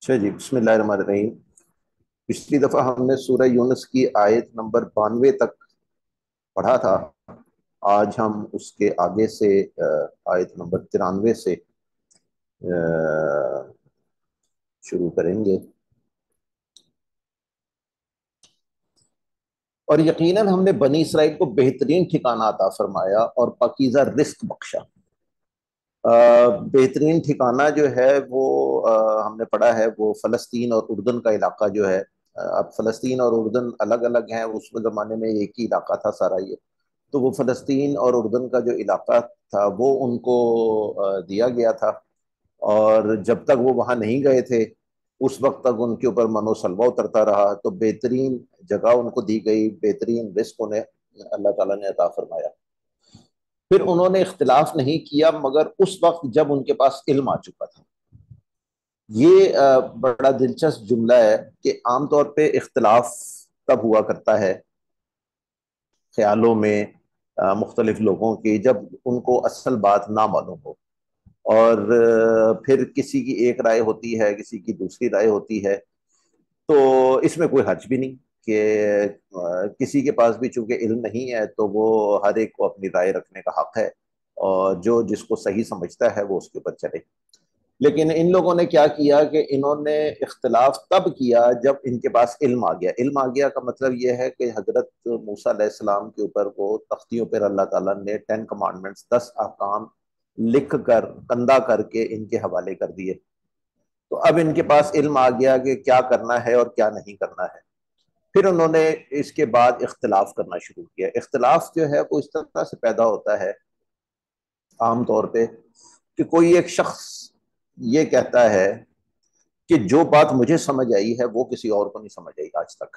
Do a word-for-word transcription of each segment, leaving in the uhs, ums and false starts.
اچھا جی، بسم اللہ الرحمن الرحیم۔ پچھلی دفعہ ہم نے سورہ یونس کی آیت نمبر بانوے تک پڑھا تھا۔ آج ہم اس کے آگے سے آ، آیت نمبر ترانوے سے آ، شروع کریں گے، اور یقیناً ہم نے بنی اسرائیل کو بہترین ٹھکانہ عطا فرمایا اور پاکیزہ رزق بخشا۔ آ، بہترین ٹھکانہ جو ہے وہ آ، ہم نے پڑھا ہے وہ فلسطین اور اردن کا علاقہ جو ہے۔ آ، اب فلسطین اور اردن الگ الگ ہیں، اس زمانے میں ایک ہی علاقہ تھا سارا یہ۔ تو وہ فلسطین اور اردن کا جو علاقہ تھا وہ ان کو آ، دیا گیا تھا، اور جب تک وہ وہاں نہیں گئے تھے اس وقت تک ان کے اوپر من و سلوہ اترتا رہا، تو بہترین جگہ ان کو دی گئی، بہترین رزق انہیں اللہ تعالیٰ نے عطا فرمایا۔ پھر انہوں نے اختلاف نہیں کیا مگر اس وقت جب ان کے پاس علم آ چکا تھا۔ یہ آ، بڑا دلچسپ جملہ ہے کہ عام طور پہ اختلاف تب ہوا کرتا ہے خیالوں میں آ، مختلف لوگوں کی، جب ان کو اصل بات نہ معلوم ہو، اور آ، پھر کسی کی ایک رائے ہوتی ہے، کسی کی دوسری رائے ہوتی ہے۔ تو اس میں کوئی حرج بھی نہیں کہ آ، کسی کے پاس بھی چونکہ علم نہیں ہے تو وہ ہر ایک کو اپنی رائے رکھنے کا حق ہے، اور جو جس کو صحیح سمجھتا ہے وہ اس کے اوپر چلے۔ لیکن ان لوگوں نے کیا کیا کہ انہوں نے اختلاف تب کیا جب ان کے پاس علم آ گیا۔ علم آ گیا کا مطلب یہ ہے کہ حضرت موسیٰ علیہ السلام کے اوپر وہ تختیوں پر اللہ تعالیٰ نے ٹین کمانڈمنٹس، دس احکام لکھ کر کندہ کر کے ان کے حوالے کر دیے۔ تو اب ان کے پاس علم آ گیا کہ کیا کرنا ہے اور کیا نہیں کرنا ہے۔ پھر انہوں نے اس کے بعد اختلاف کرنا شروع کیا۔ اختلاف جو ہے وہ اس طرح سے پیدا ہوتا ہے عام طور پہ کہ کوئی ایک شخص یہ کہتا ہے کہ جو بات مجھے سمجھ آئی ہے وہ کسی اور کو نہیں سمجھ آئی آج تک،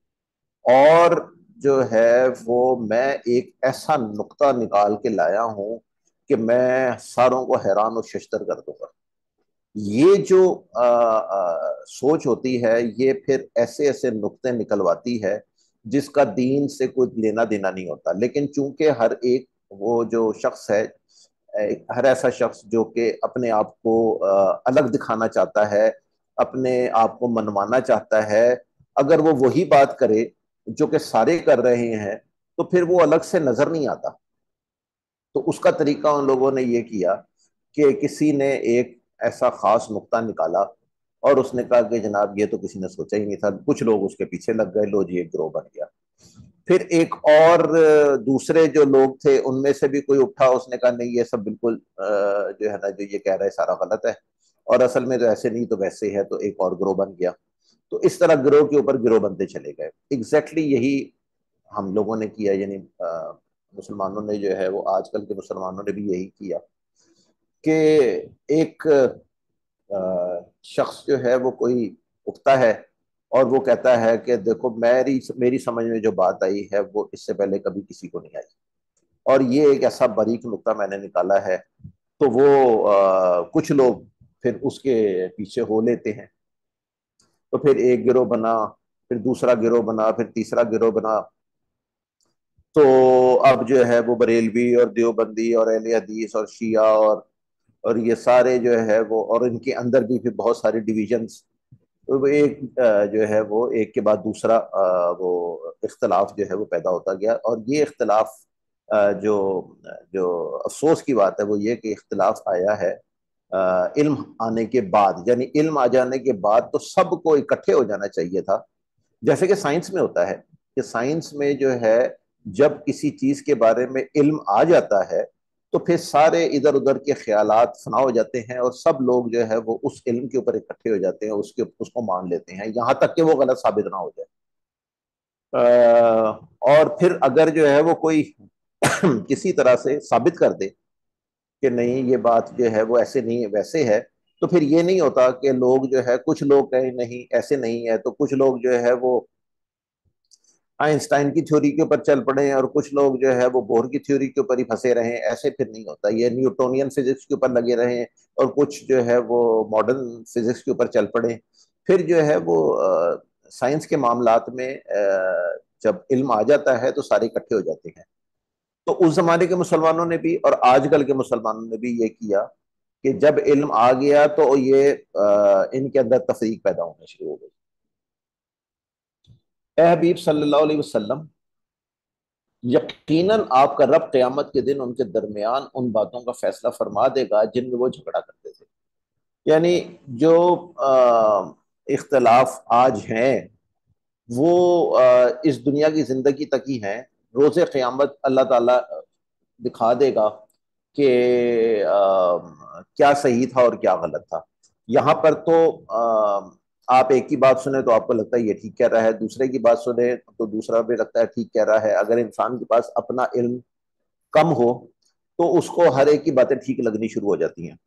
اور جو ہے وہ میں ایک ایسا نقطہ نکال کے لایا ہوں کہ میں ساروں کو حیران و ششدر کر دوں گا۔ یہ جو آ, آ, سوچ ہوتی ہے یہ پھر ایسے ایسے نقطے نکلواتی ہے جس کا دین سے کوئی لینا دینا نہیں ہوتا، لیکن چونکہ ہر ایک وہ جو شخص ہے، ہر ایسا شخص جو کہ اپنے آپ کو آ, الگ دکھانا چاہتا ہے، اپنے آپ کو منوانا چاہتا ہے، اگر وہ وہی بات کرے جو کہ سارے کر رہے ہیں تو پھر وہ الگ سے نظر نہیں آتا۔ تو اس کا طریقہ ان لوگوں نے یہ کیا کہ کسی نے ایک ایسا خاص نقطہ نکالا اور اس نے کہا کہ جناب یہ تو کسی نے سوچا ہی نہیں تھا، کچھ لوگ اس کے پیچھے لگ گئے، لو جی ایک گروہ بن گیا۔ پھر ایک اور دوسرے جو لوگ تھے ان میں سے بھی کوئی اٹھا، اس نے کہا نہیں یہ سب بالکل جو ہے نا جو یہ کہہ رہا ہے سارا غلط ہے، اور اصل میں تو ایسے نہیں تو ویسے ہے، تو ایک اور گروہ بن گیا۔ تو اس طرح گروہ کے اوپر گروہ بنتے چلے گئے۔ ایگزیکٹلی یہی ہم لوگوں نے کیا، یعنی مسلمانوں نے جو ہے وہ آج کل کے مسلمانوں نے بھی یہی کیا کہ ایک شخص جو ہے وہ کوئی اٹھتا ہے اور وہ کہتا ہے کہ دیکھو میری میری سمجھ میں جو بات آئی ہے وہ اس سے پہلے کبھی کسی کو نہیں آئی، اور یہ ایک ایسا باریک نقطہ میں نے نکالا ہے۔ تو وہ آ, کچھ لوگ پھر اس کے پیچھے ہو لیتے ہیں، تو پھر ایک گروہ بنا، پھر دوسرا گروہ بنا، پھر تیسرا گروہ بنا۔ تو اب جو ہے وہ بریلوی اور دیوبندی اور اہل حدیث اور شیعہ اور اور یہ سارے جو ہے وہ، اور ان کے اندر بھی پھر بہت ساری ڈویژنز، وہ ایک جو ہے وہ ایک کے بعد دوسرا وہ اختلاف جو ہے وہ پیدا ہوتا گیا۔ اور یہ اختلاف جو جو افسوس کی بات ہے وہ یہ کہ اختلاف آیا ہے علم آنے کے بعد، یعنی علم آ جانے کے بعد تو سب کو اکٹھے ہو جانا چاہیے تھا، جیسے کہ سائنس میں ہوتا ہے کہ سائنس میں جو ہے جب کسی چیز کے بارے میں علم آ جاتا ہے تو پھر سارے ادھر ادھر کے خیالات فنا ہو جاتے ہیں، اور سب لوگ جو ہے وہ اس علم کے اوپر اکٹھے ہو جاتے ہیں، اس کے اس کو مان لیتے ہیں یہاں تک کہ وہ غلط ثابت نہ ہو جائے۔ اور پھر اگر جو ہے وہ کوئی کسی طرح سے ثابت کر دے کہ نہیں یہ بات جو ہے وہ ایسے نہیں ہے ویسے ہے، تو پھر یہ نہیں ہوتا کہ لوگ جو ہے کچھ لوگ کہیں نہیں ایسے نہیں ہے، تو کچھ لوگ جو ہے وہ آئنسٹائن کی تھیوری کے اوپر چل پڑے ہیں اور کچھ لوگ جو ہے وہ بور کی تھیوری کے اوپر ہی پھنسے رہے ہیں۔ ایسے پھر نہیں ہوتا، یہ نیوٹونین فزکس کے اوپر لگے رہے ہیں اور کچھ جو ہے وہ ماڈرن فزکس کے اوپر چل پڑے۔ پھر جو ہے وہ سائنس کے معاملات میں جب علم آ جاتا ہے تو سارے اکٹھے ہو جاتے ہیں۔ تو اس زمانے کے مسلمانوں نے بھی اور آج کل کے مسلمانوں نے بھی یہ کیا کہ جب علم آ گیا تو یہ ان کے اندر تفریق پیدا ہونا شروع ہو گئی. اے حبیب صلی اللہ علیہ وسلم، یقیناً آپ کا رب قیامت کے دن ان کے درمیان ان باتوں کا فیصلہ فرما دے گا جن میں وہ جھگڑا کرتے تھے. یعنی جو اختلاف آج ہیں وہ اس دنیا کی زندگی تک ہی ہیں. روز قیامت اللہ تعالیٰ دکھا دے گا کہ کیا صحیح تھا اور کیا غلط تھا. یہاں پر تو آپ ایک کی بات سنیں تو آپ کو لگتا ہے یہ ٹھیک کہہ رہا ہے، دوسرے کی بات سنیں تو دوسرا بھی لگتا ہے ٹھیک کہہ رہا ہے. اگر انسان کے پاس اپنا علم کم ہو تو اس کو ہر ایک کی باتیں ٹھیک لگنی شروع ہو جاتی ہیں.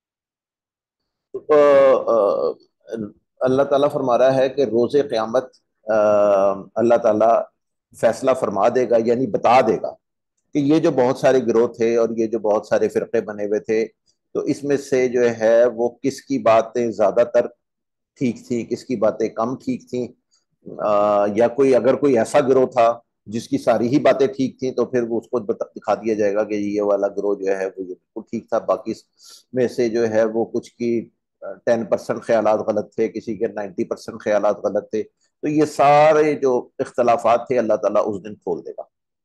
اللہ تعالیٰ فرما رہا ہے کہ روز قیامت اللہ تعالیٰ فیصلہ فرما دے گا، یعنی بتا دے گا کہ یہ جو بہت سارے گروہ تھے اور یہ جو بہت سارے فرقے بنے ہوئے تھے، تو اس میں سے جو ہے وہ کس کی باتیں زیادہ تر ٹھیک تھی، کس کی باتیں کم ٹھیک تھیں. یا کوئی اگر کوئی ایسا گروہ تھا جس کی ساری ہی باتیں ٹھیک تھیں تو پھر وہ اس کو دکھا دیا جائے گا کہ یہ والا گروہ جو ہے وہ بالکل ٹھیک تھا، باقی میں سے جو ہے وہ کچھ کی ٹین پرسینٹ خیالات غلط تھے، کسی کے نائنٹی پرسینٹ خیالات غلط تھے. تو یہ سارے جو اختلافات تھے اللہ تعالیٰ اس دن کھول دے گا.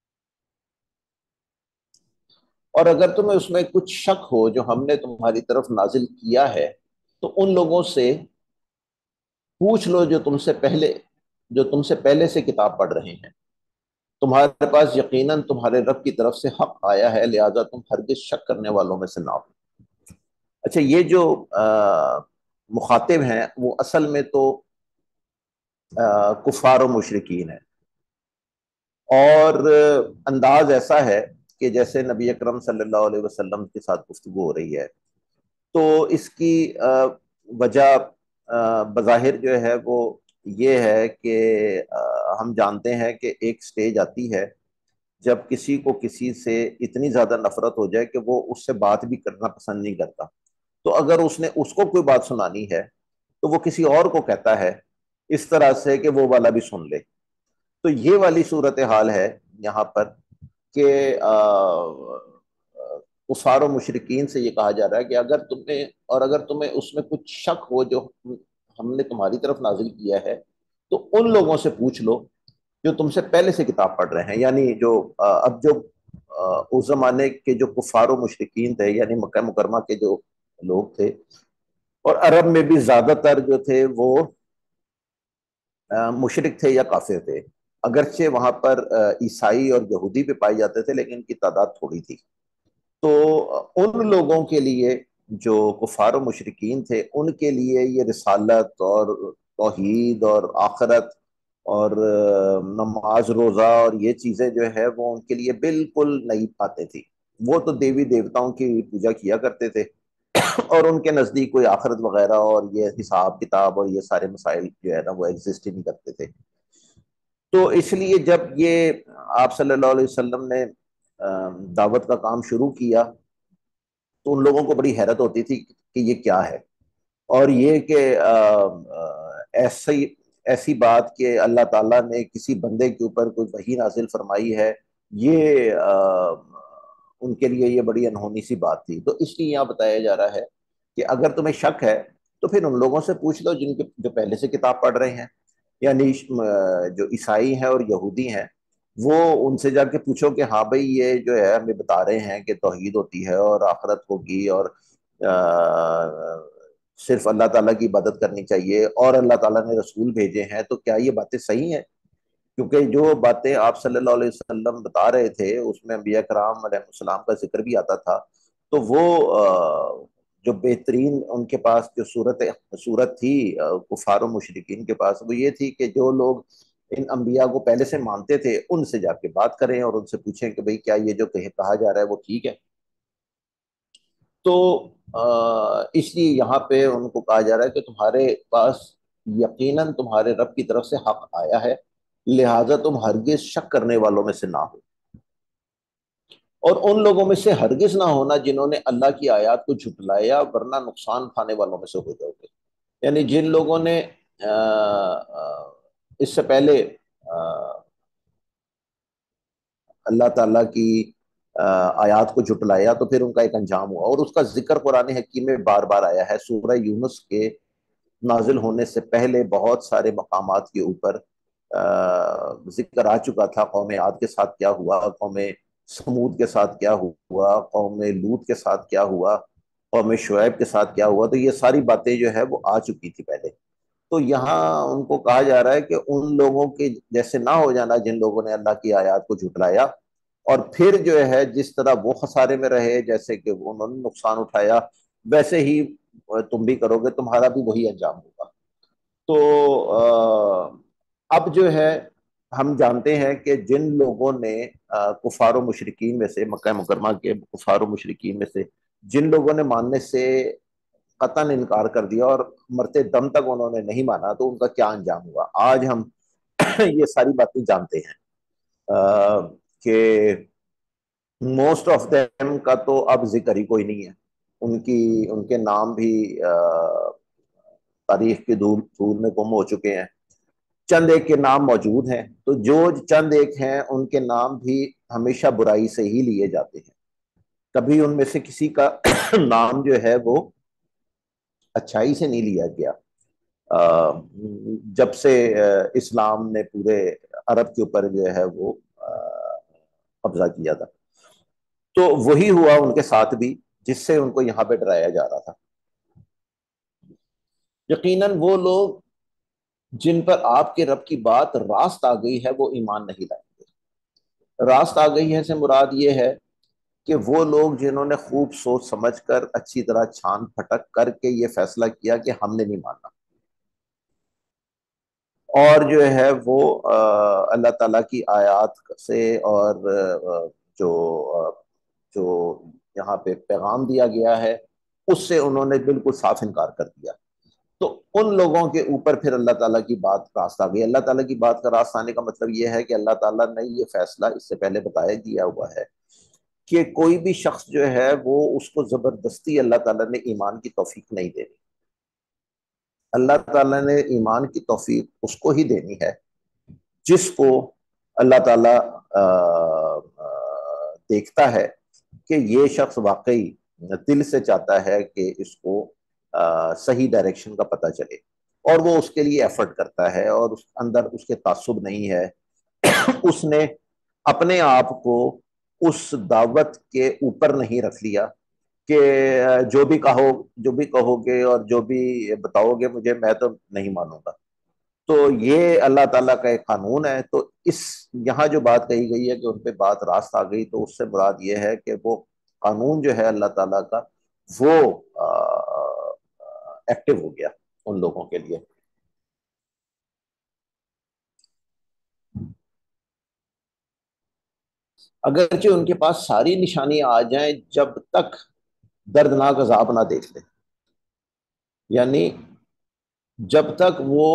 اور اگر تمہیں اس میں کچھ شک ہو جو ہم نے تمہاری طرف نازل کیا ہے تو ان لوگوں سے پوچھ لو جو تم سے پہلے جو تم سے پہلے سے کتاب پڑھ رہے ہیں. تمہارے پاس یقیناً تمہارے رب کی طرف سے حق آیا ہے، لہذا تم ہرگز شک کرنے والوں میں سے نہ ہو. اچھا، یہ جو مخاطب ہیں وہ اصل میں تو کفار و مشرکین ہیں، اور انداز ایسا ہے کہ جیسے نبی اکرم صلی اللہ علیہ وسلم کے ساتھ گفتگو ہو رہی ہے. تو اس کی وجہ بظاہر جو ہے وہ یہ ہے کہ ہم جانتے ہیں کہ ایک سٹیج آتی ہے جب کسی کو کسی سے اتنی زیادہ نفرت ہو جائے کہ وہ اس سے بات بھی کرنا پسند نہیں کرتا. تو اگر اس نے اس کو کوئی بات سنانی ہے تو وہ کسی اور کو کہتا ہے اس طرح سے کہ وہ والا بھی سن لے. تو یہ والی صورتحال ہے یہاں پر کہ کفار و مشرکین سے یہ کہا جا رہا ہے کہ اگر تمہیں اور اگر تمہیں اس میں کچھ شک ہو جو ہم نے تمہاری طرف نازل کیا ہے تو ان لوگوں سے پوچھ لو جو تم سے پہلے سے کتاب پڑھ رہے ہیں. یعنی جو اب جو اس زمانے کے جو کفار و مشرکین تھے، یعنی مکہ مکرمہ کے جو لوگ تھے، اور عرب میں بھی زیادہ تر جو تھے وہ مشرک تھے یا کافر تھے. اگرچہ وہاں پر عیسائی اور یہودی بھی پائے جاتے تھے لیکن ان کی تعداد تھوڑی تھی. تو ان لوگوں کے لیے جو کفار و مشرکین تھے ان کے لیے یہ رسالت اور توحید اور آخرت اور نماز روزہ اور یہ چیزیں جو ہے وہ ان کے لیے بالکل نئی باتیں تھی. وہ تو دیوی دیوتاؤں کی پوجا کیا کرتے تھے اور ان کے نزدیک کوئی آخرت وغیرہ اور یہ حساب کتاب اور یہ سارے مسائل جو ہے نا وہ ایگزسٹ ہی نہیں کرتے تھے. تو اس لیے جب یہ آپ صلی اللہ علیہ وسلم نے دعوت کا کام شروع کیا تو ان لوگوں کو بڑی حیرت ہوتی تھی کہ یہ کیا ہے، اور یہ کہ ایسی ایسی بات کہ اللہ تعالیٰ نے کسی بندے کے اوپر کوئی وحی نازل فرمائی ہے، یہ ان کے لیے یہ بڑی انہونی سی بات تھی. تو اس لیے یہاں بتایا جا رہا ہے کہ اگر تمہیں شک ہے تو پھر ان لوگوں سے پوچھ لو جن کے جو پہلے سے کتاب پڑھ رہے ہیں. یعنی جو عیسائی ہیں اور یہودی ہیں وہ ان سے جا کے پوچھو کہ ہاں بھائی یہ جو ہے ہمیں بتا رہے ہیں کہ توحید ہوتی ہے اور آخرت ہوگی اور صرف اللہ تعالیٰ کی عبادت کرنی چاہیے اور اللہ تعالیٰ نے رسول بھیجے ہیں، تو کیا یہ باتیں صحیح ہیں؟ کیونکہ جو باتیں آپ صلی اللہ علیہ وسلم بتا رہے تھے اس میں انبیاء کرام علیہ السلام کا ذکر بھی آتا تھا. تو وہ جو بہترین ان کے پاس جو صورت صورت تھی کفار و مشرکین کے پاس وہ یہ تھی کہ جو لوگ ان انبیاء کو پہلے سے مانتے تھے ان سے جا کے بات کریں اور ان سے پوچھیں کہ بھئی کیا یہ جو کہا جا رہا ہے وہ ٹھیک ہے. تو اس لیے یہاں پہ ان کو کہا جا رہا ہے کہ تمہارے پاس یقیناً تمہارے رب کی طرف سے حق آیا ہے، لہٰذا تم ہرگز شک کرنے والوں میں سے نہ ہو، اور ان لوگوں میں سے ہرگز نہ ہونا جنہوں نے اللہ کی آیات کو جھٹلایا ورنہ نقصان کھانے والوں میں سے ہو جاؤ گے. یعنی جن لوگوں نے اس سے پہلے اللہ تعالیٰ کی آیات کو جھٹلایا تو پھر ان کا ایک انجام ہوا، اور اس کا ذکر قرآن حکیم میں بار بار آیا ہے۔ سورہ یونس کے نازل ہونے سے پہلے بہت سارے مقامات کے اوپر ذکر آ چکا تھا، قوم عاد کے ساتھ کیا ہوا، قوم سمود کے ساتھ کیا ہوا، قوم لوط کے ساتھ کیا ہوا، قوم شعیب کے ساتھ کیا ہوا، تو یہ ساری باتیں جو ہے وہ آ چکی تھی پہلے۔ تو یہاں ان کو کہا جا رہا ہے کہ ان لوگوں کے جیسے نہ ہو جانا جن لوگوں نے اللہ کی آیات کو جھٹلایا، اور پھر جو ہے جس طرح وہ خسارے میں رہے، جیسے کہ انہوں نے نقصان اٹھایا، ویسے ہی تم بھی کرو گے، تمہارا بھی وہی انجام ہوگا۔ تو اب جو ہے ہم جانتے ہیں کہ جن لوگوں نے کفار و مشرکین میں سے، مکہ مکرمہ کے کفار و مشرکین میں سے جن لوگوں نے ماننے سے قطعاً انکار کر دیا اور مرتے دم تک انہوں نے نہیں مانا، تو ان کا کیا انجام ہوا، آج ہم یہ ساری باتیں جانتے ہیں کہ موسٹ آف دیم کا تو اب ذکر ہی کوئی نہیں ہے، ان کی ان کے نام بھی تاریخ کے دھول میں گم ہو چکے ہیں۔ چند ایک کے نام موجود ہیں، تو جو چند ایک ہیں ان کے نام بھی ہمیشہ برائی سے ہی لیے جاتے ہیں، کبھی ان میں سے کسی کا نام جو ہے وہ اچھائی سے نہیں لیا گیا۔ جب سے اسلام نے پورے عرب کے اوپر جو ہے وہ قبضہ کیا تھا، تو وہی ہوا ان کے ساتھ بھی جس سے ان کو یہاں پہ ڈرایا جا رہا تھا۔ یقیناً وہ لوگ جن پر آپ کے رب کی بات راست آ گئی ہے وہ ایمان نہیں لائیں گے۔ راست آ گئی ہے سے مراد یہ ہے کہ وہ لوگ جنہوں نے خوب سوچ سمجھ کر اچھی طرح چھان پھٹک کر کے یہ فیصلہ کیا کہ ہم نے نہیں ماننا، اور جو ہے وہ اللہ تعالیٰ کی آیات سے اور جو جو یہاں پہ پیغام دیا گیا ہے اس سے انہوں نے بالکل صاف انکار کر دیا، تو ان لوگوں کے اوپر پھر اللہ تعالیٰ کی بات راست آ گئی۔ اللہ تعالیٰ کی بات کا راست آنے کا مطلب یہ ہے کہ اللہ تعالیٰ نے یہ فیصلہ اس سے پہلے بتایا دیا ہوا ہے کہ کوئی بھی شخص جو ہے وہ اس کو زبردستی اللہ تعالیٰ نے ایمان کی توفیق نہیں دینی۔ اللہ تعالیٰ نے ایمان کی توفیق اس کو ہی دینی ہے جس کو اللہ تعالیٰ دیکھتا ہے کہ یہ شخص واقعی دل سے چاہتا ہے کہ اس کو صحیح ڈائریکشن کا پتہ چلے، اور وہ اس کے لیے ایفرٹ کرتا ہے، اور اس اندر اس کے تعصب نہیں ہے، اس نے اپنے آپ کو اس دعوت کے اوپر نہیں رکھ لیا کہ جو بھی کہو جو بھی کہو گے اور جو بھی بتاؤ گے مجھے، میں تو نہیں مانوں گا۔ تو یہ اللہ تعالیٰ کا ایک قانون ہے۔ تو اس یہاں جو بات کہی گئی ہے کہ ان پہ بات راست آ گئی، تو اس سے مراد یہ ہے کہ وہ قانون جو ہے اللہ تعالیٰ کا وہ ایکٹیو ہو گیا ان لوگوں کے لیے۔ اگرچہ ان کے پاس ساری نشانیاں آ جائیں جب تک دردناک عذاب نہ دیکھ لیں، یعنی جب تک وہ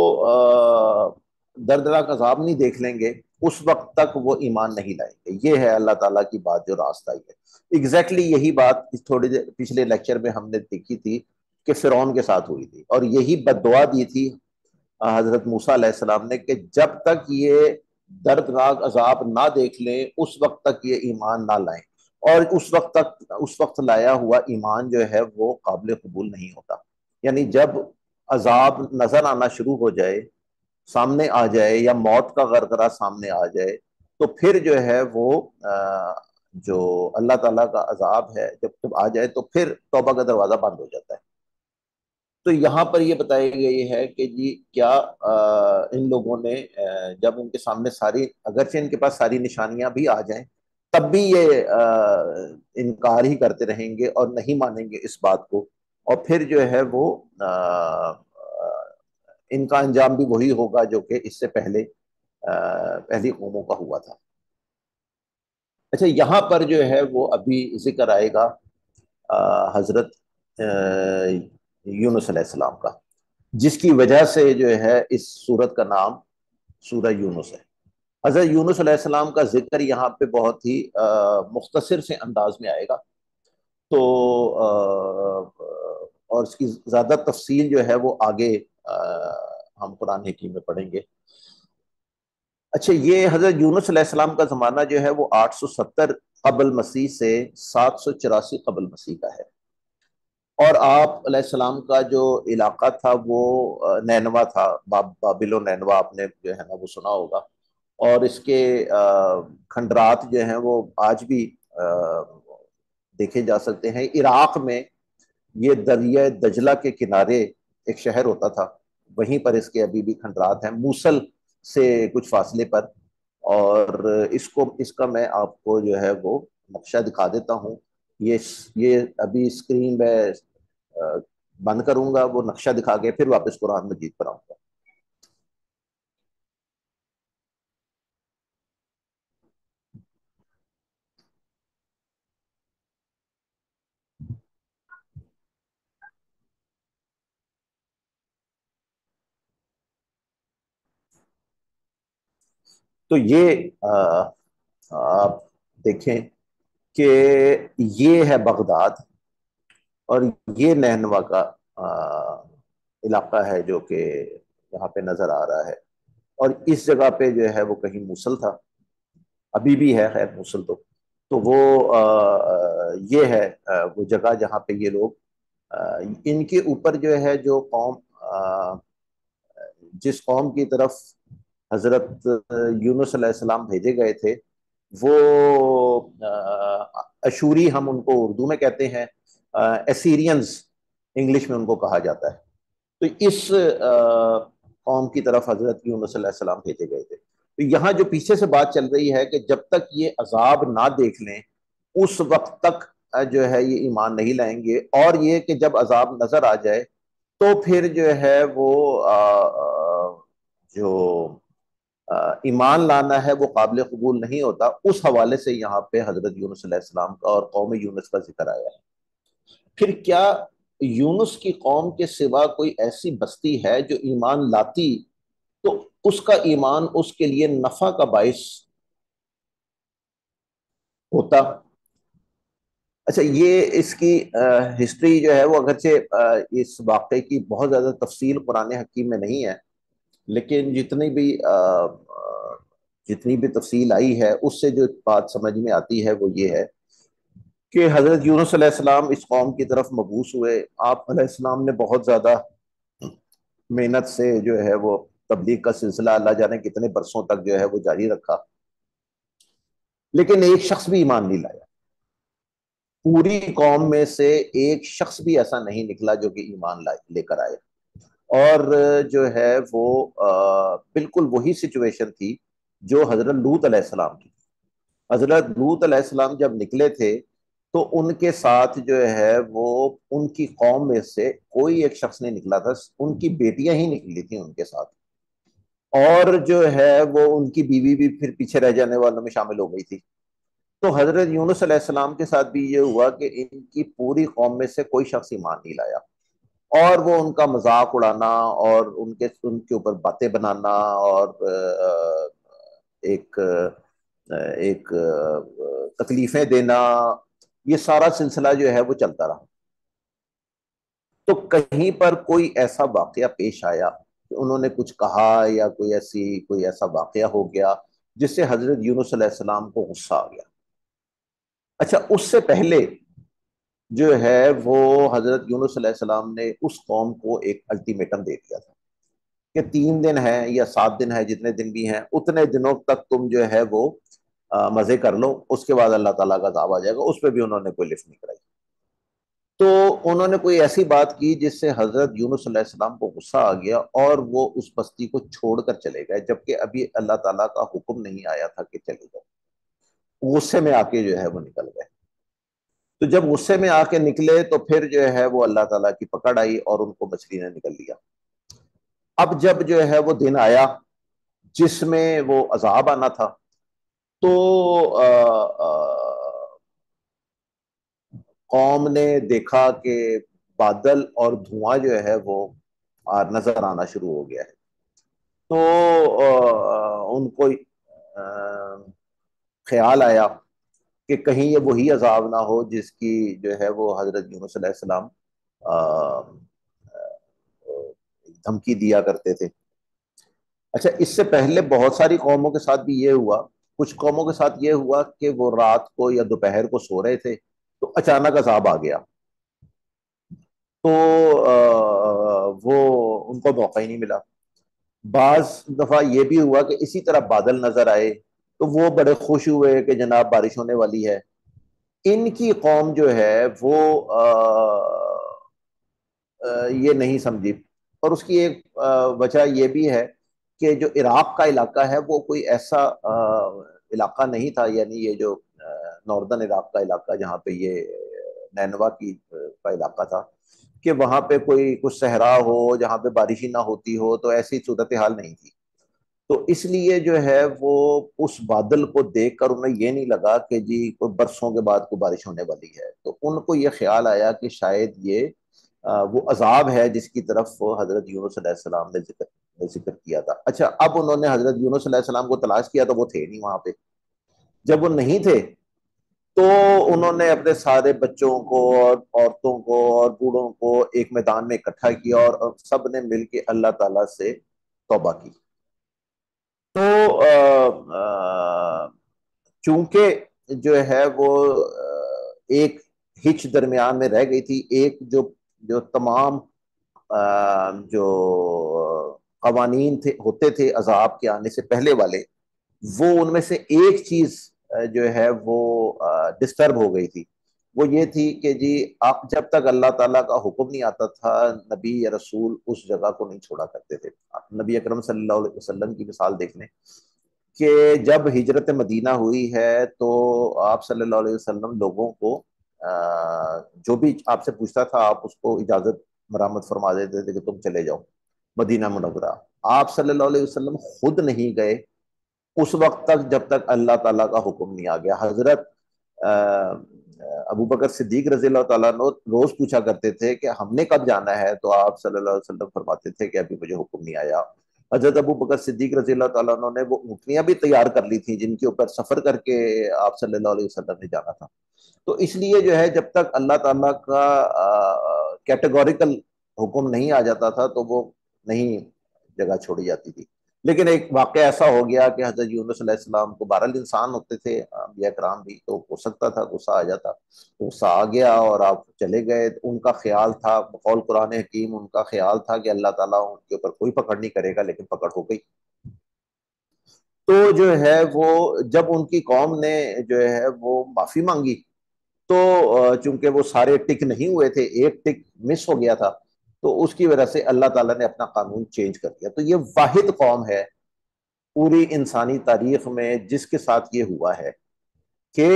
دردناک عذاب نہیں دیکھ لیں گے اس وقت تک وہ ایمان نہیں لائیں گے۔ یہ ہے اللہ تعالیٰ کی بات جو راست آئی ہے۔ ایگزیکٹلی یہی بات تھوڑی دیر پچھلے لیکچر میں ہم نے دیکھی تھی کہ فرعون کے ساتھ ہوئی تھی، اور یہی بد دعا دی تھی حضرت موسیٰ علیہ السلام نے کہ جب تک یہ دردناک عذاب نہ دیکھ لیں اس وقت تک یہ ایمان نہ لائیں، اور اس وقت تک اس وقت لایا ہوا ایمان جو ہے وہ قابل قبول نہیں ہوتا۔ یعنی جب عذاب نظر آنا شروع ہو جائے، سامنے آ جائے، یا موت کا غرغرہ سامنے آ جائے، تو پھر جو ہے وہ جو اللہ تعالیٰ کا عذاب ہے جب جب آ جائے تو پھر توبہ کا دروازہ بند ہو جاتا ہے۔ تو یہاں پر یہ بتائی گئی ہے کہ جی کیا ان لوگوں نے جب ان کے سامنے ساری، اگرچہ ان کے پاس ساری نشانیاں بھی آ جائیں، تب بھی یہ انکار ہی کرتے رہیں گے اور نہیں مانیں گے اس بات کو، اور پھر جو ہے وہ ان کا انجام بھی وہی ہوگا جو کہ اس سے پہلے پہلی قوموں کا ہوا تھا۔ اچھا، یہاں پر جو ہے وہ ابھی ذکر آئے گا حضرت یونس علیہ السلام کا، جس کی وجہ سے جو ہے اس سورت کا نام سورہ یونس ہے۔ حضرت یونس علیہ السلام کا ذکر یہاں پہ بہت ہی مختصر سے انداز میں آئے گا، تو اور اس کی زیادہ تفصیل جو ہے وہ آگے ہم قرآن حکیم میں پڑھیں گے۔ اچھا، یہ حضرت یونس علیہ السلام کا زمانہ جو ہے وہ آٹھ سو ستر قبل مسیح سے سات سو چوراسی قبل مسیح کا ہے، اور آپ علیہ السلام کا جو علاقہ تھا وہ نینوا تھا، باب بابل و نینوا آپ نے جو ہے نا وہ سنا ہوگا، اور اس کے کھنڈرات جو ہیں وہ آج بھی دیکھے جا سکتے ہیں۔ عراق میں یہ دریائے دجلہ کے کنارے ایک شہر ہوتا تھا، وہیں پر اس کے ابھی بھی کھنڈرات ہیں، موصل سے کچھ فاصلے پر۔ اور اس کو اس کا میں آپ کو جو ہے وہ نقشہ دکھا دیتا ہوں، یہ یہ ابھی اسکرین میں بند کروں گا، وہ نقشہ دکھا کے پھر واپس قرآن مجید پر آؤں گا۔ تو یہ آپ دیکھیں کہ یہ ہے بغداد، اور یہ نینوا کا علاقہ ہے جو کہ یہاں پہ نظر آ رہا ہے، اور اس جگہ پہ جو ہے وہ کہیں موصل تھا، ابھی بھی ہے خیر موصل تو تو وہ یہ ہے وہ جگہ جہاں پہ یہ لوگ، ان کے اوپر جو ہے جو قوم، جس قوم کی طرف حضرت یونس علیہ السلام بھیجے گئے تھے، وہ اشوری ہم ان کو اردو میں کہتے ہیں، ایسیرینز انگلش میں ان کو کہا جاتا ہے۔ تو اس قوم کی طرف حضرت یونس علیہ السلام بھیجے گئے تھے۔ تو یہاں جو پیچھے سے بات چل رہی ہے کہ جب تک یہ عذاب نہ دیکھ لیں اس وقت تک جو ہے یہ ایمان نہیں لائیں گے، اور یہ کہ جب عذاب نظر آ جائے تو پھر جو ہے وہ جو ایمان لانا ہے وہ قابل قبول نہیں ہوتا۔ اس حوالے سے یہاں پہ حضرت یونس علیہ السلام کا اور قوم یونس کا ذکر آیا ہے۔ پھر کیا یونس کی قوم کے سوا کوئی ایسی بستی ہے جو ایمان لاتی تو اس کا ایمان اس کے لیے نفع کا باعث ہوتا؟ اچھا، یہ اس کی ہسٹری جو ہے وہ اگرچہ اس واقعے کی بہت زیادہ تفصیل قرآن حکیم میں نہیں ہے، لیکن جتنی بھی جتنی بھی تفصیل آئی ہے اس سے جو بات سمجھ میں آتی ہے وہ یہ ہے کہ حضرت یونس علیہ السلام اس قوم کی طرف مبعوث ہوئے۔ آپ علیہ السلام نے بہت زیادہ محنت سے جو ہے وہ تبلیغ کا سلسلہ اللہ جانے کتنے برسوں تک جو ہے وہ جاری رکھا، لیکن ایک شخص بھی ایمان نہیں لایا۔ پوری قوم میں سے ایک شخص بھی ایسا نہیں نکلا جو کہ ایمان لے کر آئے، اور جو ہے وہ بالکل وہی سچویشن تھی جو حضرت لوط علیہ السلام کی۔ حضرت لوط علیہ السلام جب نکلے تھے تو ان کے ساتھ جو ہے وہ ان کی قوم میں سے کوئی ایک شخص نہیں نکلا تھا، ان کی بیٹیاں ہی نکلی تھیں ان کے ساتھ، اور جو ہے وہ ان کی بیوی بھی پھر پیچھے رہ جانے والوں میں شامل ہو گئی تھی۔ تو حضرت یونس علیہ السلام کے ساتھ بھی یہ ہوا کہ ان کی پوری قوم میں سے کوئی شخص ایمان نہیں لایا، اور وہ ان کا مذاق اڑانا اور ان کے ان کے اوپر باتیں بنانا اور ایک ایک تکلیفیں دینا، یہ سارا سلسلہ جو ہے وہ چلتا رہا۔ تو کہیں پر کوئی ایسا واقعہ پیش آیا کہ انہوں نے کچھ کہا یا کوئی ایسی کوئی ایسا واقعہ ہو گیا جس سے حضرت یونس علیہ السلام کو غصہ آ گیا؟ اچھا، اس سے پہلے جو ہے وہ حضرت یونس علیہ السلام نے اس قوم کو ایک الٹیمیٹم دے دیا تھا کہ تین دن ہے یا سات دن ہے، جتنے دن بھی ہیں اتنے دنوں تک تم جو ہے وہ مزے کر لو، اس کے بعد اللہ تعالیٰ کا عذاب آ جائے گا۔ اس پہ بھی انہوں نے کوئی لفٹ نہیں کرائی۔ تو انہوں نے کوئی ایسی بات کی جس سے حضرت یونس علیہ السلام کو غصہ آ گیا، اور وہ اس بستی کو چھوڑ کر چلے گئے، جبکہ ابھی اللہ تعالیٰ کا حکم نہیں آیا تھا کہ چلے جاؤ۔ غصے میں آ کے جو ہے وہ نکل گئے۔ تو جب غصے میں آ کے نکلے تو پھر جو ہے وہ اللہ تعالیٰ کی پکڑ آئی اور ان کو مچھلی نے نکل لیا۔ اب جب جو ہے وہ دن آیا جس میں وہ عذاب آنا تھا، تو آ آ قوم نے دیکھا کہ بادل اور دھواں جو ہے وہ نظر آنا شروع ہو گیا ہے۔ تو ان کو خیال آیا کہ کہیں یہ وہی عذاب نہ ہو جس کی جو ہے وہ حضرت یونس علیہ السلام دھمکی دیا کرتے تھے۔ اچھا، اس سے پہلے بہت ساری قوموں کے ساتھ بھی یہ ہوا کچھ قوموں کے ساتھ یہ ہوا کہ وہ رات کو یا دوپہر کو سو رہے تھے تو اچانک عذاب آ گیا، تو وہ ان کو موقع ہی نہیں ملا۔ بعض دفعہ یہ بھی ہوا کہ اسی طرح بادل نظر آئے تو وہ بڑے خوش ہوئے کہ جناب بارش ہونے والی ہے۔ ان کی قوم جو ہے وہ یہ نہیں سمجھی، اور اس کی ایک وجہ یہ بھی ہے کہ جو عراق کا علاقہ ہے وہ کوئی ایسا علاقہ نہیں تھا، یعنی یہ جو ناردن عراق کا علاقہ جہاں پہ یہ نینوا کی کا علاقہ تھا، کہ وہاں پہ کوئی کچھ صحرا ہو جہاں پہ بارش ہی نہ ہوتی ہو، تو ایسی صورتحال نہیں تھی۔ تو اس لیے جو ہے وہ اس بادل کو دیکھ کر انہیں یہ نہیں لگا کہ جی کوئی برسوں کے بعد کوئی بارش ہونے والی ہے، تو ان کو یہ خیال آیا کہ شاید یہ وہ عذاب ہے جس کی طرف حضرت یونس علیہ السلام نے ذکر ذکر کیا تھا۔ اچھا، اب انہوں نے حضرت یونس علیہ السلام کو تلاش کیا تو وہ تھے نہیں وہاں پہ۔ جب وہ نہیں تھے تو انہوں نے اپنے سارے بچوں کو اور عورتوں کو اور بوڑھوں کو ایک میدان میں اکٹھا کیا اور سب نے مل کے اللہ تعالیٰ سے توبہ کی۔ تو چونکہ جو ہے وہ ایک ہچ درمیان میں رہ گئی تھی، ایک جو جو تمام جو قوانین تھے ہوتے تھے عذاب کے آنے سے پہلے والے، وہ ان میں سے ایک چیز جو ہے وہ ڈسٹرب ہو گئی تھی۔ وہ یہ تھی کہ جی آپ جب تک اللہ تعالیٰ کا حکم نہیں آتا تھا نبی یا رسول اس جگہ کو نہیں چھوڑا کرتے تھے۔ نبی اکرم صلی اللہ علیہ وسلم کی مثال دیکھ لیں کہ جب ہجرت مدینہ ہوئی ہے تو آپ صلی اللہ علیہ وسلم لوگوں کو جو بھی آپ سے پوچھتا تھا آپ اس کو اجازت مرامت فرما دیتے تھے کہ تم چلے جاؤ مدینہ منورہ۔ آپ صلی اللہ علیہ وسلم خود نہیں گئے اس وقت تک جب تک اللہ تعالیٰ کا حکم نہیں آ گیا۔ حضرت ابو بکر صدیق رضی اللہ تعالیٰ عنہ روز پوچھا کرتے تھے کہ ہم نے کب جانا ہے، تو آپ صلی اللہ علیہ وسلم فرماتے تھے کہ ابھی مجھے حکم نہیں آیا۔ حضرت ابو بکر صدیق رضی اللہ تعالیٰ عنہ نے وہ اونٹنیاں بھی تیار کر لی تھیں جن کے اوپر سفر کر کے آپ صلی اللہ علیہ وسلم نے جانا تھا۔ تو اس لیے جو ہے جب تک اللہ تعالیٰ کا کیٹیگوریکل حکم نہیں آ جاتا تھا تو وہ نہیں جگہ چھوڑی جاتی تھی۔ لیکن ایک واقعہ ایسا ہو گیا کہ حضرت یونس علیہ السلام کو بہرحال انسان ہوتے تھے انبیاء کرام بھی، تو ہو سکتا تھا غصہ آ جاتا، غصہ آ گیا اور آپ چلے گئے۔ ان کا خیال تھا بقول قرآن حکیم، ان کا خیال تھا کہ اللہ تعالیٰ ان کے اوپر کوئی پکڑ نہیں کرے گا، لیکن پکڑ ہو گئی۔ تو جو ہے وہ جب ان کی قوم نے جو ہے وہ معافی مانگی تو چونکہ وہ سارے ٹک نہیں ہوئے تھے، ایک ٹک مس ہو گیا تھا، تو اس کی وجہ سے اللہ تعالیٰ نے اپنا قانون چینج کر دیا۔ تو یہ واحد قوم ہے پوری انسانی تاریخ میں جس کے ساتھ یہ ہوا ہے کہ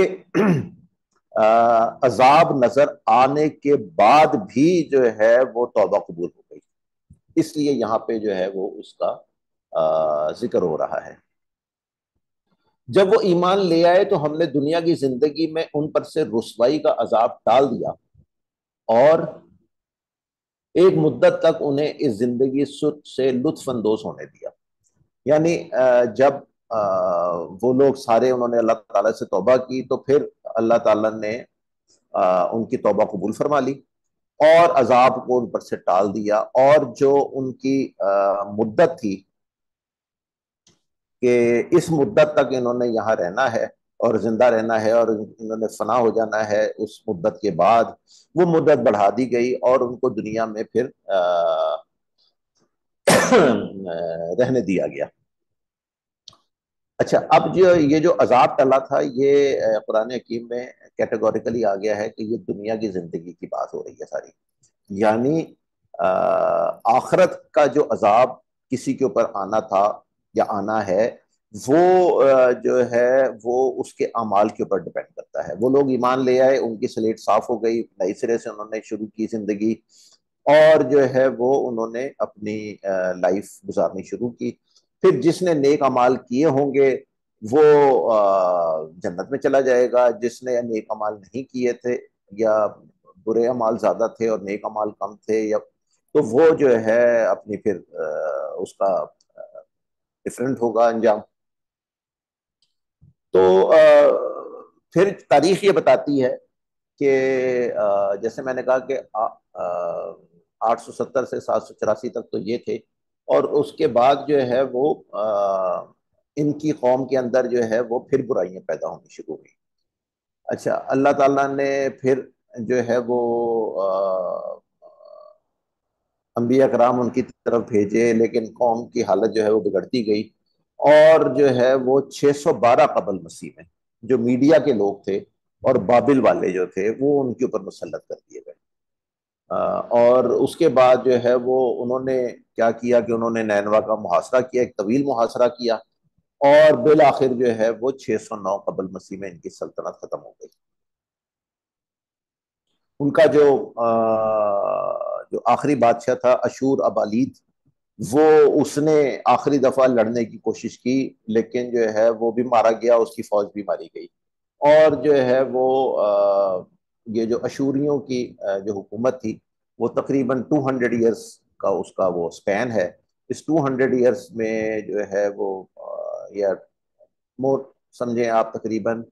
عذاب نظر آنے کے بعد بھی جو ہے وہ توبہ قبول ہو گئی۔ اس لیے یہاں پہ جو ہے وہ اس کا ذکر ہو رہا ہے۔ جب وہ ایمان لے آئے تو ہم نے دنیا کی زندگی میں ان پر سے رسوائی کا عذاب ٹال دیا اور ایک مدت تک انہیں اس زندگی سے لطف اندوز ہونے دیا۔ یعنی جب وہ لوگ سارے انہوں نے اللہ تعالیٰ سے توبہ کی تو پھر اللہ تعالیٰ نے ان کی توبہ قبول فرما لی اور عذاب کو ان پر سے ٹال دیا، اور جو ان کی مدت تھی کہ اس مدت تک انہوں نے یہاں رہنا ہے اور زندہ رہنا ہے اور انہوں نے فنا ہو جانا ہے، اس مدت کے بعد وہ مدت بڑھا دی گئی اور ان کو دنیا میں پھر رہنے دیا گیا۔ اچھا، اب جو یہ جو عذاب ٹلا تھا یہ قرآن حکیم میں کیٹیگوریکلی آ گیا ہے کہ یہ دنیا کی زندگی کی بات ہو رہی ہے ساری، یعنی آخرت کا جو عذاب کسی کے اوپر آنا تھا یا آنا ہے وہ جو ہے وہ اس کے اعمال کے اوپر ڈیپینڈ کرتا ہے۔ وہ لوگ ایمان لے آئے، ان کی سلیٹ صاف ہو گئی، نئی سرے سے انہوں نے شروع کی زندگی اور جو ہے وہ انہوں نے اپنی لائف گزارنی شروع کی۔ پھر جس نے نیک اعمال کیے ہوں گے وہ جنت میں چلا جائے گا، جس نے نیک اعمال نہیں کیے تھے یا برے اعمال زیادہ تھے اور نیک اعمال کم تھے یا تو وہ جو ہے اپنی پھر اس کا ڈفرینٹ ہوگا انجام۔ تو پھر تاریخ یہ بتاتی ہے کہ جیسے میں نے کہا کہ آٹھ سو ستر سے سات سو چوراسی تک تو یہ تھے، اور اس کے بعد جو ہے وہ ان کی قوم کے اندر جو ہے وہ پھر برائیاں پیدا ہونی شروع ہوئی. اچھا اللہ تعالیٰ نے پھر جو ہے وہ انبیاء کرام ان کی طرف بھیجے، لیکن قوم کی حالت جو ہے وہ بگڑتی گئی، اور جو ہے وہ چھ سو بارہ قبل مسیح میں جو میڈیا کے لوگ تھے اور بابل والے جو تھے وہ ان کے اوپر مسلط کر دیے گئے. اور اس کے بعد جو ہے وہ انہوں نے کیا کیا کہ انہوں نے نینوا کا محاصرہ کیا، ایک طویل محاصرہ کیا، اور بالآخر جو ہے وہ چھ سو نو قبل مسیح میں ان کی سلطنت ختم ہو گئی. ان کا جو جو آخری بادشاہ تھا اشور ابالیت، وہ اس نے آخری دفعہ لڑنے کی کوشش کی، لیکن جو ہے وہ بھی مارا گیا، اس کی فوج بھی ماری گئی. اور جو ہے وہ یہ جو اشوریوں کی جو حکومت تھی وہ تقریباً ٹو ہنڈریڈ ایئرس کا اس کا وہ سپین ہے. اس ٹو ہنڈریڈ ایئرس میں جو ہے وہ یا مور سمجھیں آپ تقریباً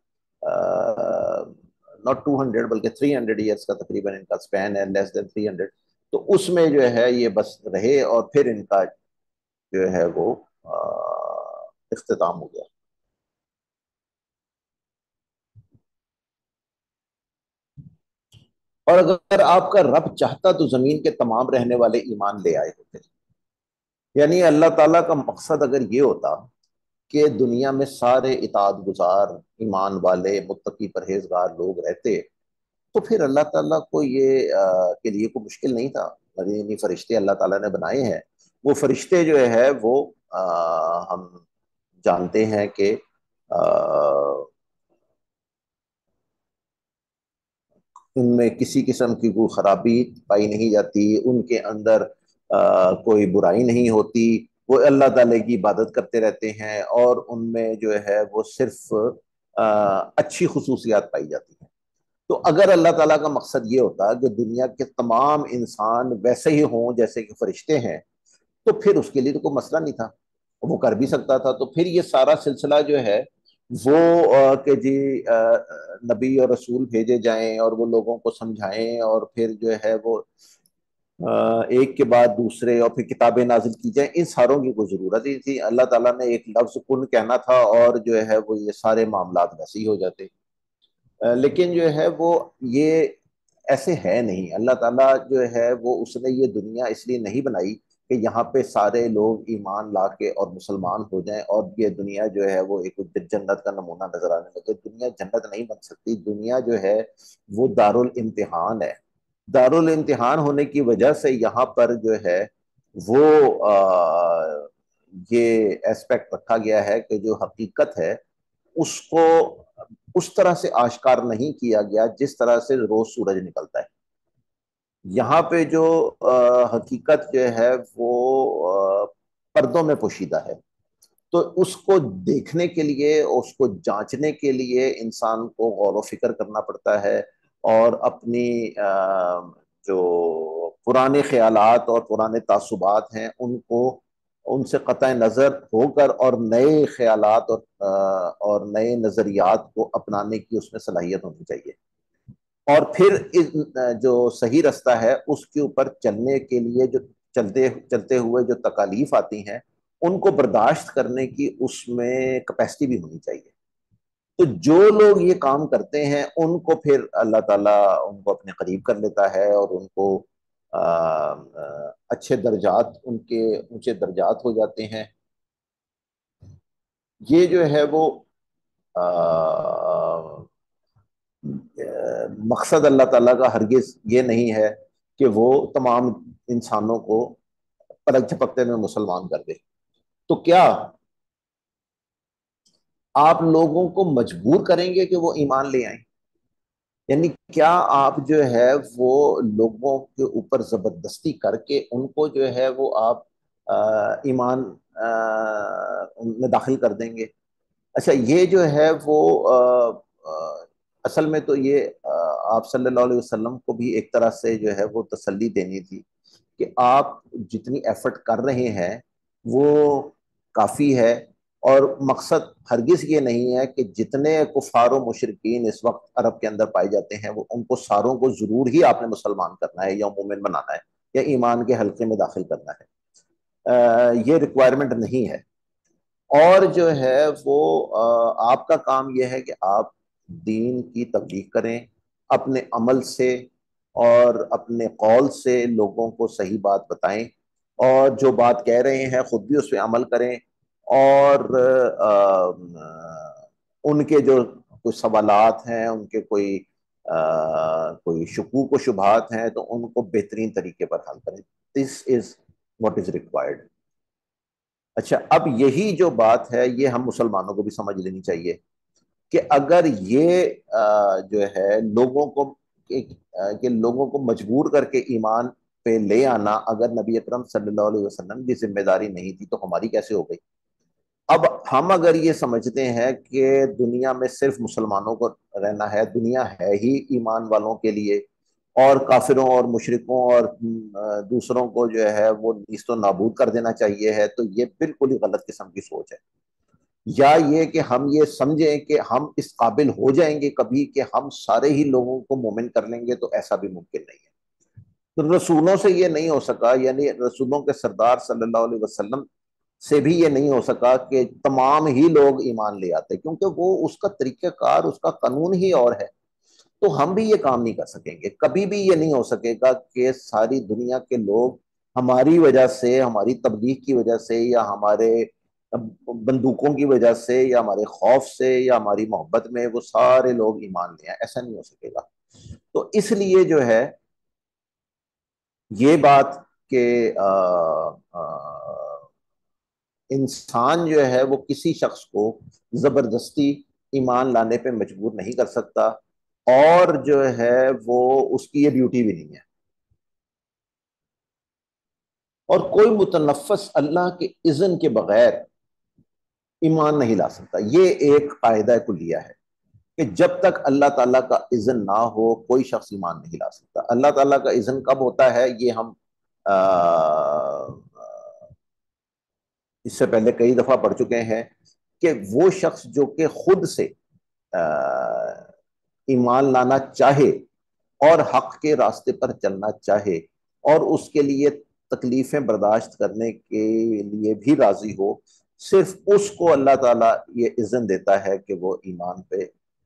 ناٹ ٹو ہنڈریڈ بلکہ تھری ہنڈریڈ ایئرس کا تقریباً ان کا سپین ہے، لیس دین تھری ہنڈریڈ. تو اس میں جو ہے یہ بس رہے، اور پھر ان کا جو ہے وہ اختتام ہو گیا. اور اگر آپ کا رب چاہتا تو زمین کے تمام رہنے والے ایمان لے آئے ہوتے. یعنی اللہ تعالیٰ کا مقصد اگر یہ ہوتا کہ دنیا میں سارے اطاعت گزار ایمان والے متقی پرہیزگار لوگ رہتے، تو پھر اللہ تعالیٰ کو یہ کے لیے کوئی مشکل نہیں تھا. یعنی فرشتے اللہ تعالیٰ نے بنائے ہیں، وہ فرشتے جو ہے وہ ہم جانتے ہیں کہ ان میں کسی قسم کی کوئی خرابی پائی نہیں جاتی، ان کے اندر کوئی برائی نہیں ہوتی، وہ اللہ تعالیٰ کی عبادت کرتے رہتے ہیں، اور ان میں جو ہے وہ صرف اچھی خصوصیات پائی جاتی ہیں. تو اگر اللہ تعالیٰ کا مقصد یہ ہوتا کہ دنیا کے تمام انسان ویسے ہی ہوں جیسے کہ فرشتے ہیں، تو پھر اس کے لیے تو کوئی مسئلہ نہیں تھا، وہ کر بھی سکتا تھا. تو پھر یہ سارا سلسلہ جو ہے وہ کہ جی نبی اور رسول بھیجے جائیں اور وہ لوگوں کو سمجھائیں، اور پھر جو ہے وہ ایک کے بعد دوسرے، اور پھر کتابیں نازل کی جائیں، ان ساروں کی کوئی ضرورت ہی تھی. اللہ تعالیٰ نے ایک لفظ کن کہنا تھا اور جو ہے وہ یہ سارے معاملات ویسے ہی ہو جاتے. لیکن جو ہے وہ یہ ایسے ہے نہیں. اللہ تعالیٰ جو ہے وہ اس نے یہ دنیا اس لیے نہیں بنائی کہ یہاں پہ سارے لوگ ایمان لا کے اور مسلمان ہو جائیں اور یہ دنیا جو ہے وہ ایک جنت کا نمونہ نظر آنے لگے. دنیا جنت نہیں بن سکتی. دنیا جو ہے وہ دارالامتحان ہے. دارالامتحان ہونے کی وجہ سے یہاں پر جو ہے وہ یہ ایسپیکٹ رکھا گیا ہے کہ جو حقیقت ہے اس کو اس طرح سے آشکار نہیں کیا گیا جس طرح سے روز سورج نکلتا ہے. یہاں پہ جو حقیقت جو ہے وہ پردوں میں پوشیدہ ہے. تو اس کو دیکھنے کے لیے، اس کو جانچنے کے لیے انسان کو غور و فکر کرنا پڑتا ہے، اور اپنی جو پرانے خیالات اور پرانے تعصبات ہیں ان کو ان سے قطع نظر ہو کر اور نئے خیالات اور اور نئے نظریات کو اپنانے کی اس میں صلاحیت ہونی چاہیے. اور پھر جو صحیح رستہ ہے اس کے اوپر چلنے کے لیے جو چلتے چلتے ہوئے جو تکالیف آتی ہیں ان کو برداشت کرنے کی اس میں کیپیسٹی بھی ہونی چاہیے. تو جو لوگ یہ کام کرتے ہیں ان کو پھر اللہ تعالیٰ ان کو اپنے قریب کر لیتا ہے، اور ان کو اچھے درجات، ان کے اونچے درجات ہو جاتے ہیں. یہ جو ہے وہ مقصد اللہ تعالیٰ کا ہرگز یہ نہیں ہے کہ وہ تمام انسانوں کو پلک جھپکتے میں مسلمان کر دے. تو کیا آپ لوگوں کو مجبور کریں گے کہ وہ ایمان لے آئیں؟ یعنی کیا آپ جو ہے وہ لوگوں کے اوپر زبردستی کر کے ان کو جو ہے وہ آپ ایمان میں داخل کر دیں گے؟ اچھا یہ جو ہے وہ اصل میں تو یہ آپ صلی اللہ علیہ وسلم کو بھی ایک طرح سے جو ہے وہ تسلی دینی تھی کہ آپ جتنی ایفرٹ کر رہے ہیں وہ کافی ہے، اور مقصد ہرگز یہ نہیں ہے کہ جتنے کفار و مشرکین اس وقت عرب کے اندر پائے جاتے ہیں وہ ان کو ساروں کو ضرور ہی آپ نے مسلمان کرنا ہے یا مومن بنانا ہے یا ایمان کے حلقے میں داخل کرنا ہے. یہ ریکوائرمنٹ نہیں ہے. اور جو ہے وہ آپ کا کام یہ ہے کہ آپ دین کی تبلیغ کریں اپنے عمل سے اور اپنے قول سے، لوگوں کو صحیح بات بتائیں، اور جو بات کہہ رہے ہیں خود بھی اس پہ عمل کریں، اور ان کے جو کوئی سوالات ہیں، ان کے کوئی کوئی شکوک و شبہات ہیں تو ان کو بہترین طریقے پر حل کریں. This is what is required. اچھا، اب یہی جو بات ہے یہ ہم مسلمانوں کو بھی سمجھ لینی چاہیے کہ اگر یہ جو ہے لوگوں کو کہ لوگوں کو مجبور کر کے ایمان پہ لے آنا اگر نبی اکرم صلی اللہ علیہ وسلم کی ذمہ داری نہیں تھی تو ہماری کیسے ہو گئی؟ اب ہم اگر یہ سمجھتے ہیں کہ دنیا میں صرف مسلمانوں کو رہنا ہے، دنیا ہے ہی ایمان والوں کے لیے، اور کافروں اور مشرکوں اور دوسروں کو جو ہے وہ نیست و نابود کر دینا چاہیے ہے، تو یہ بالکل ہی غلط قسم کی سوچ ہے. یا یہ کہ ہم یہ سمجھیں کہ ہم اس قابل ہو جائیں گے کبھی کہ ہم سارے ہی لوگوں کو مومن کر لیں گے، تو ایسا بھی ممکن نہیں ہے. تو رسولوں سے یہ نہیں ہو سکا، یعنی رسولوں کے سردار صلی اللہ علیہ وسلم سے بھی یہ نہیں ہو سکا کہ تمام ہی لوگ ایمان لے آتے، کیونکہ وہ اس کا طریقہ کار، اس کا قانون ہی اور ہے. تو ہم بھی یہ کام نہیں کر سکیں گے، کبھی بھی یہ نہیں ہو سکے گا کہ ساری دنیا کے لوگ ہماری وجہ سے، ہماری تبلیغ کی وجہ سے، یا ہمارے بندوقوں کی وجہ سے، یا ہمارے خوف سے، یا ہماری محبت میں وہ سارے لوگ ایمان لے آئیں. ایسا نہیں ہو سکے گا. تو اس لیے جو ہے یہ بات کہ آ, آ, انسان جو ہے وہ کسی شخص کو زبردستی ایمان لانے پہ مجبور نہیں کر سکتا، اور جو ہے وہ اس کی یہ ڈیوٹی بھی نہیں ہے. اور کوئی متنفس اللہ کے اذن کے بغیر ایمان نہیں لا سکتا. یہ ایک قاعدہ کلیہ ہے کہ جب تک اللہ تعالیٰ کا اذن نہ ہو کوئی شخص ایمان نہیں لا سکتا. اللہ تعالیٰ کا اذن کب ہوتا ہے یہ ہم اس سے پہلے کئی دفعہ پڑھ چکے ہیں کہ وہ شخص جو کہ خود سے ایمان لانا چاہے اور حق کے راستے پر چلنا چاہے اور اس کے لیے تکلیفیں برداشت کرنے کے لیے بھی راضی ہو، صرف اس کو اللہ تعالیٰ یہ اذن دیتا ہے کہ وہ ایمان پہ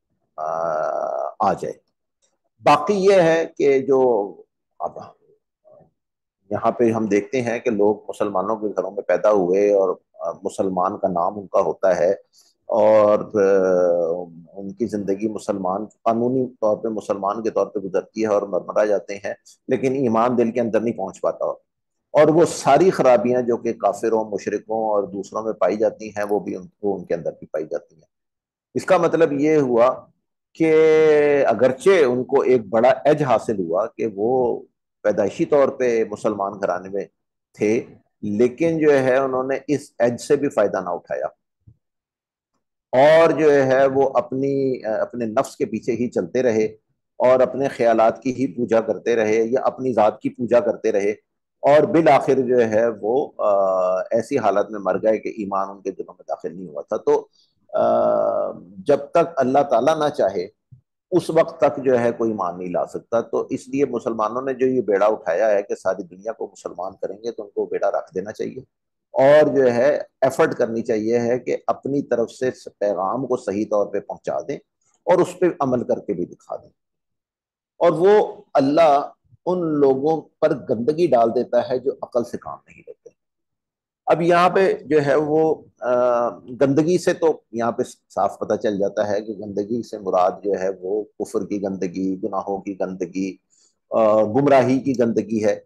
آ جائے. باقی یہ ہے کہ جو اب یہاں پہ ہم دیکھتے ہیں کہ لوگ مسلمانوں کے گھروں میں پیدا ہوئے اور مسلمان کا نام ان کا ہوتا ہے، اور ان کی زندگی مسلمان قانونی طور پہ مسلمان کے طور پہ گزرتی ہے اور مرمرا جاتے ہیں، لیکن ایمان دل کے اندر نہیں پہنچ پاتا، اور وہ ساری خرابیاں جو کہ کافروں، مشرکوں اور دوسروں میں پائی جاتی ہیں وہ بھی ان کو ان کے اندر بھی پائی جاتی ہیں. اس کا مطلب یہ ہوا کہ اگرچہ ان کو ایک بڑا ایج حاصل ہوا کہ وہ پیدائشی طور پہ مسلمان گھرانے میں تھے، لیکن جو ہے انہوں نے اس ایج سے بھی فائدہ نہ اٹھایا، اور جو ہے وہ اپنی اپنے نفس کے پیچھے ہی چلتے رہے اور اپنے خیالات کی ہی پوجا کرتے رہے یا اپنی ذات کی پوجا کرتے رہے، اور بالآخر جو ہے وہ ایسی حالت میں مر گئے کہ ایمان ان کے دلوں میں داخل نہیں ہوا تھا. تو جب تک اللہ تعالیٰ نہ چاہے اس وقت تک جو ہے کوئی ایمان نہیں لا سکتا. تو اس لیے مسلمانوں نے جو یہ بیڑا اٹھایا ہے کہ ساری دنیا کو مسلمان کریں گے، تو ان کو بیڑا رکھ دینا چاہیے، اور جو ہے ایفرٹ کرنی چاہیے ہے کہ اپنی طرف سے پیغام کو صحیح طور پہ پہنچا دیں اور اس پہ عمل کر کے بھی دکھا دیں. اور وہ اللہ ان لوگوں پر گندگی ڈال دیتا ہے جو عقل سے کام نہیں لیتے. اب یہاں پہ جو ہے وہ گندگی سے تو یہاں پہ صاف پتہ چل جاتا ہے کہ گندگی سے مراد جو ہے وہ کفر کی گندگی، گناہوں کی گندگی، گمراہی کی گندگی ہے.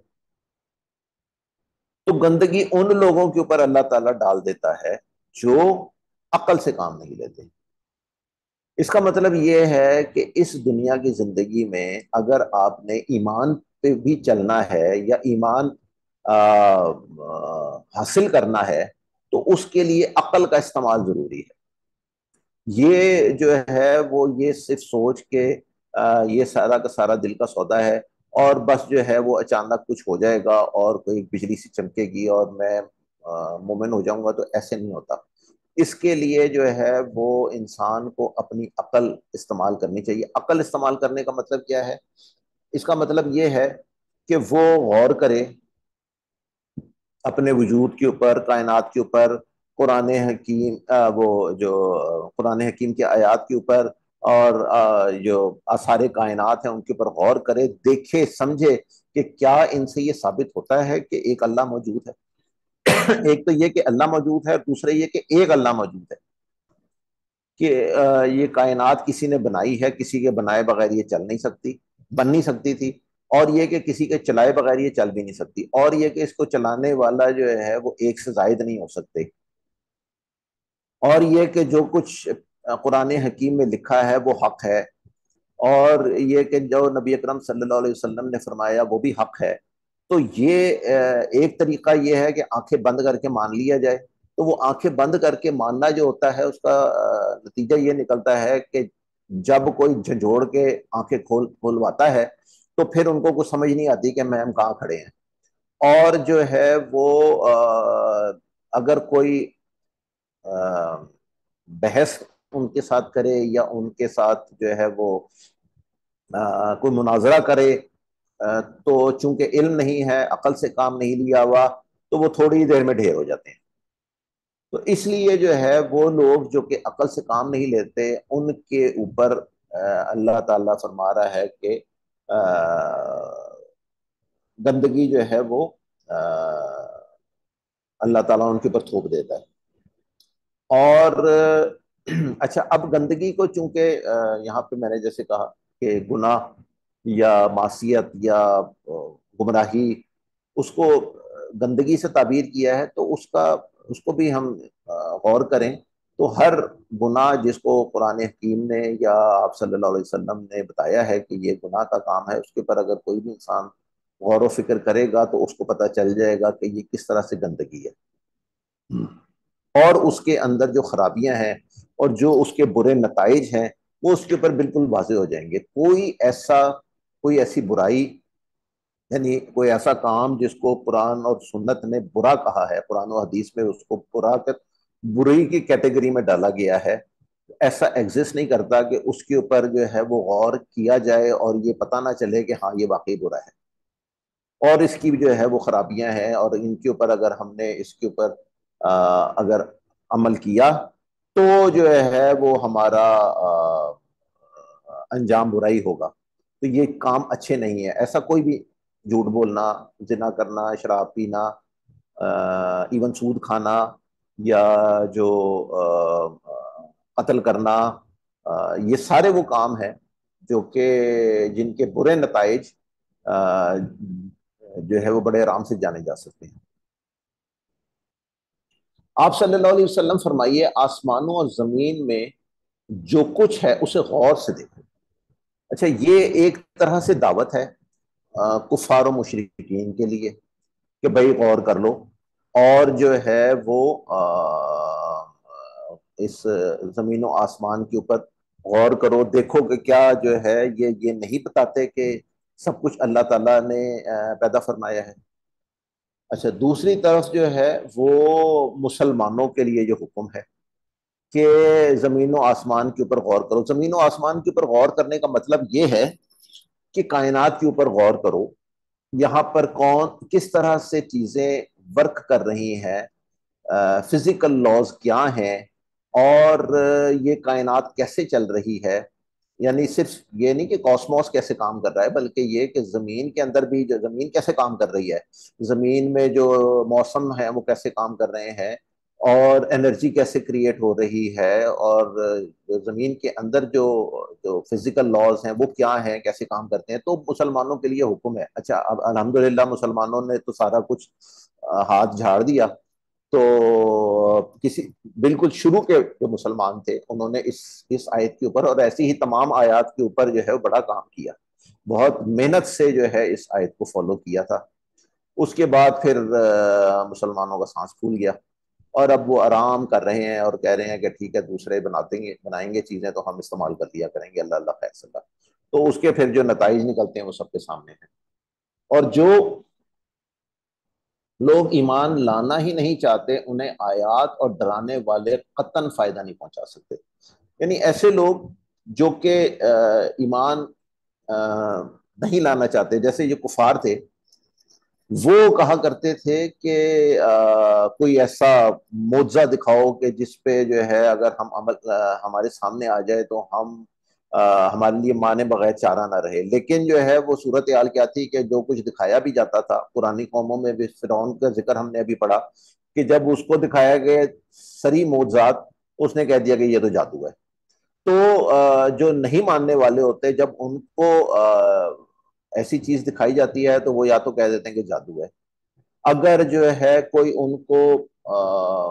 تو گندگی ان لوگوں کے اوپر اللہ تعالیٰ ڈال دیتا ہے جو عقل سے کام نہیں لیتے. اس کا مطلب یہ ہے کہ اس دنیا کی زندگی میں اگر آپ نے ایمان پہ بھی چلنا ہے یا ایمان حاصل کرنا ہے تو اس کے لیے عقل کا استعمال ضروری ہے. یہ جو ہے وہ یہ صرف سوچ کے یہ سارا کا سارا دل کا سودا ہے اور بس جو ہے وہ اچانک کچھ ہو جائے گا اور کوئی بجلی سی چمکے گی اور میں مومن ہو جاؤں گا، تو ایسے نہیں ہوتا. اس کے لیے جو ہے وہ انسان کو اپنی عقل استعمال کرنی چاہیے. عقل استعمال کرنے کا مطلب کیا ہے؟ اس کا مطلب یہ ہے کہ وہ غور کرے اپنے وجود کے اوپر، کائنات کے اوپر، قرآن حکیم وہ جو قرآن حکیم کے آیات کے اوپر اور جو آثار کائنات ہیں ان کے اوپر غور کرے، دیکھے، سمجھے کہ کیا ان سے یہ ثابت ہوتا ہے کہ ایک اللہ موجود ہے۔ ایک تو یہ کہ اللہ موجود ہے، دوسرا یہ کہ ایک اللہ موجود ہے، کہ یہ کائنات کسی نے بنائی ہے، کسی کے بنائے بغیر یہ چل نہیں سکتی، بن نہیں سکتی تھی، اور یہ کہ کسی کے چلائے بغیر یہ چل بھی نہیں سکتی، اور یہ کہ اس کو چلانے والا جو ہے وہ ایک سے زائد نہیں ہو سکتے، اور یہ کہ جو کچھ قرآن حکیم میں لکھا ہے وہ حق ہے، اور یہ کہ جو نبی اکرم صلی اللہ علیہ وسلم نے فرمایا وہ بھی حق ہے۔ تو یہ ایک طریقہ یہ ہے کہ آنکھیں بند کر کے مان لیا جائے، تو وہ آنکھیں بند کر کے ماننا جو ہوتا ہے اس کا نتیجہ یہ نکلتا ہے کہ جب کوئی جھنجھوڑ کے آنکھیں کھول کھولواتا ہے تو پھر ان کو کچھ سمجھ نہیں آتی کہ میم کہاں کھڑے ہیں، اور جو ہے وہ اگر کوئی بحث ان کے ساتھ کرے یا ان کے ساتھ جو ہے وہ کوئی مناظرہ کرے تو چونکہ علم نہیں ہے، عقل سے کام نہیں لیا ہوا، تو وہ تھوڑی دیر میں ڈھیر ہو جاتے ہیں۔ تو اس لیے جو ہے وہ لوگ جو کہ عقل سے کام نہیں لیتے ان کے اوپر اللہ تعالیٰ فرما رہا ہے کہ گندگی جو ہے وہ اللہ تعالیٰ ان کے اوپر تھوپ دیتا ہے۔ اور اچھا، اب گندگی کو چونکہ یہاں پہ میں نے جیسے کہا کہ گناہ یا معصیت یا گمراہی اس کو گندگی سے تعبیر کیا ہے، تو اس کا اس کو بھی ہم غور کریں تو ہر گناہ جس کو قرآن حکیم نے یا آپ صلی اللہ علیہ وسلم نے بتایا ہے کہ یہ گناہ کا کام ہے، اس کے پر اگر کوئی بھی انسان غور و فکر کرے گا تو اس کو پتہ چل جائے گا کہ یہ کس طرح سے گندگی ہے، اور اس کے اندر جو خرابیاں ہیں اور جو اس کے برے نتائج ہیں وہ اس کے اوپر بالکل واضح ہو جائیں گے۔ کوئی ایسا کوئی ایسی برائی، یعنی کوئی ایسا کام جس کو قرآن اور سنت نے برا کہا ہے، قرآن و حدیث میں اس کو برا بری کی کیٹیگری میں ڈالا گیا ہے، ایسا ایگزسٹ نہیں کرتا کہ اس کے اوپر جو ہے وہ غور کیا جائے اور یہ پتہ نہ چلے کہ ہاں یہ واقعی برا ہے، اور اس کی جو ہے وہ خرابیاں ہیں، اور ان کے اوپر اگر ہم نے اس کے اوپر اگر عمل کیا تو جو ہے وہ ہمارا انجام برائی ہوگا۔ تو یہ کام اچھے نہیں ہے، ایسا کوئی بھی جھوٹ بولنا، زنا کرنا، شراب پینا، ایون سود کھانا، یا جو قتل کرنا، یہ سارے وہ کام ہیں جو کہ جن کے برے نتائج جو ہے وہ بڑے آرام سے جانے جا سکتے ہیں۔ آپ صلی اللہ علیہ وسلم فرمائیے، آسمانوں اور زمین میں جو کچھ ہے اسے غور سے دیکھو۔ اچھا، یہ ایک طرح سے دعوت ہے کفار و مشرکین کے لیے کہ بھائی غور کر لو، اور جو ہے وہ اس زمین و آسمان کے اوپر غور کرو، دیکھو کہ کیا جو ہے یہ یہ نہیں بتاتے کہ سب کچھ اللہ تعالیٰ نے پیدا فرمایا ہے۔ اچھا، دوسری طرف جو ہے وہ مسلمانوں کے لیے جو حکم ہے کہ زمین و آسمان کے اوپر غور کرو۔ زمین و آسمان کے اوپر غور کرنے کا مطلب یہ ہے کہ کائنات کے اوپر غور کرو، یہاں پر کون کس طرح سے چیزیں ورک کر رہی ہیں، فزیکل لاز کیا ہیں، اور یہ کائنات کیسے چل رہی ہے۔ یعنی صرف یہ نہیں کہ کاسموس کیسے کام کر رہا ہے، بلکہ یہ کہ زمین کے اندر بھی جو زمین کیسے کام کر رہی ہے، زمین میں جو موسم ہیں وہ کیسے کام کر رہے ہیں، اور انرجی کیسے کریٹ ہو رہی ہے، اور زمین کے اندر جو جو فزیکل لاز ہیں وہ کیا ہیں، کیسے کام کرتے ہیں۔ تو مسلمانوں کے لیے حکم ہے۔ اچھا، اب الحمدللہ مسلمانوں نے تو سارا کچھ ہاتھ جھاڑ دیا، تو کسی بالکل شروع کے جو مسلمان تھے انہوں نے اس اس آیت کے اوپر اور ایسی ہی تمام آیات کے اوپر جو ہے بڑا کام کیا، بہت محنت سے جو ہے اس آیت کو فالو کیا تھا۔ اس کے بعد پھر مسلمانوں کا سانس پھول گیا، اور اب وہ آرام کر رہے ہیں اور کہہ رہے ہیں کہ ٹھیک ہے دوسرے بناتے گے بنائیں گے چیزیں تو ہم استعمال کر لیا کریں گے، اللہ اللہ خیر صلاح۔ تو اس کے پھر جو نتائج نکلتے ہیں وہ سب کے سامنے ہیں، اور جو لوگ ایمان لانا ہی نہیں چاہتے انہیں آیات اور ڈرانے والے قطعاً فائدہ نہیں پہنچا سکتے۔ یعنی ایسے لوگ جو کہ ایمان نہیں لانا چاہتے، جیسے یہ کفار تھے، وہ کہا کرتے تھے کہ آ, کوئی ایسا معجزہ دکھاؤ کہ جس پہ جو ہے اگر ہم عمل آ, ہمارے سامنے آ جائے تو ہم آ, ہمارے لیے مانے بغیر چارہ نہ رہے. لیکن جو ہے وہ صورتحال کیا تھی کہ جو کچھ دکھایا بھی جاتا تھا پرانی قوموں میں بھی، فرعون کا ذکر ہم نے ابھی پڑھا کہ جب اس کو دکھایا گیا سری معجزات، اس نے کہہ دیا کہ یہ تو جادو ہے. تو آ, جو نہیں ماننے والے ہوتے جب ان کو آ, ایسی چیز دکھائی جاتی ہے تو وہ یا تو کہہ دیتے ہیں کہ جادو ہے. اگر جو ہے کوئی ان کو آ,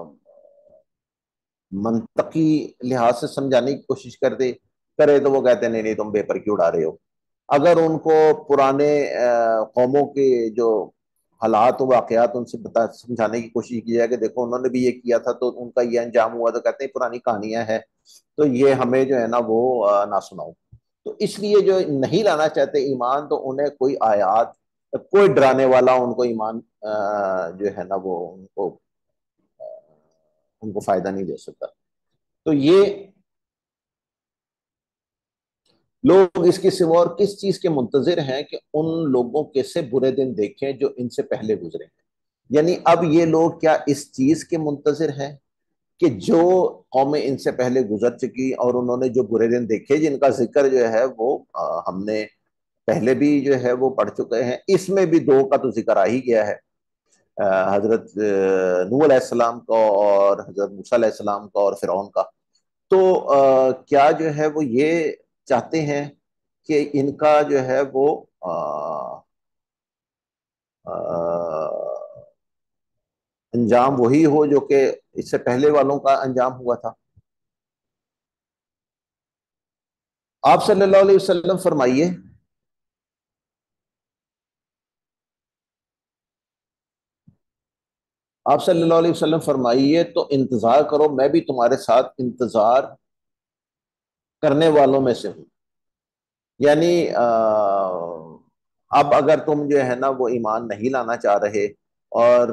منطقی لحاظ سے سمجھانے کی کوشش کر دے کرے تو وہ کہتے ہیں نہیں نہیں تم بے پر کیوں اڑا رہے ہو. اگر ان کو پرانے آ, قوموں کے جو حالات و واقعات ان سے بتا سمجھانے کی کوشش کی جائے کہ دیکھو انہوں نے بھی یہ کیا تھا تو ان کا یہ انجام ہوا، تو کہتے ہیں پرانی کہانیاں ہیں تو یہ ہمیں جو ہے نا وہ آ, نہ سناؤ. تو اس لیے جو نہیں لانا چاہتے ایمان تو انہیں کوئی آیات، کوئی ڈرانے والا ان کو ایمان آ, جو ہے نا وہ ان کو ان کو فائدہ نہیں دے سکتا. تو یہ لوگ اس کی سوا اور کس چیز کے منتظر ہیں کہ ان لوگوں کے سے برے دن دیکھیں جو ان سے پہلے گزرے ہیں. یعنی اب یہ لوگ کیا اس چیز کے منتظر ہیں کہ جو قومیں ان سے پہلے گزر چکی اور انہوں نے جو برے دن دیکھے جن کا ذکر جو ہے وہ آ, ہم نے پہلے بھی جو ہے وہ پڑھ چکے ہیں. اس میں بھی دو کا تو ذکر آ ہی گیا ہے، حضرت نوح علیہ السلام کا اور حضرت موسیٰ علیہ السلام کا اور فرعون کا. تو کیا جو ہے وہ یہ چاہتے ہیں کہ ان کا جو ہے وہ آ, آ, انجام وہی ہو جو کہ اس سے پہلے والوں کا انجام ہوا تھا؟ آپ صلی اللہ علیہ وسلم فرمائیے، آپ صلی اللہ علیہ وسلم فرمائیے تو انتظار کرو، میں بھی تمہارے ساتھ انتظار کرنے والوں میں سے ہوں. یعنی اب اگر تم جو ہے نا وہ ایمان نہیں لانا چاہ رہے اور